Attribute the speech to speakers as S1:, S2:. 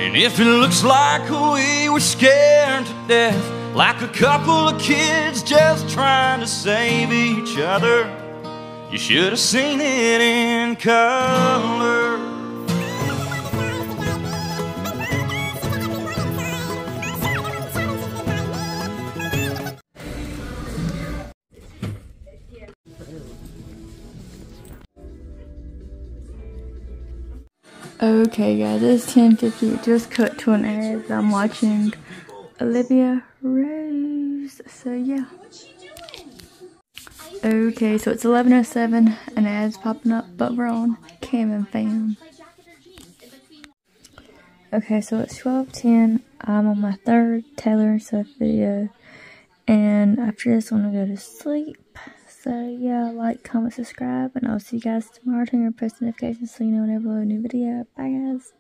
S1: And if it looks like we were scared to death, like a couple of kids just trying to save each other, you should have seen it in color.
S2: Okay guys, it's 10:50. It just cut to an ad. I'm watching Olivia Rose. So yeah. Okay, so it's 11:07 and ads popping up, but we're on Cam&Fam. Okay, so it's 12:10. I'm on my third Taylor Swift video, and after this I'm gonna go to sleep. So yeah, like, comment, subscribe, and I'll see you guys tomorrow. Turn your post notifications so you know whenever I upload a new video. Bye guys.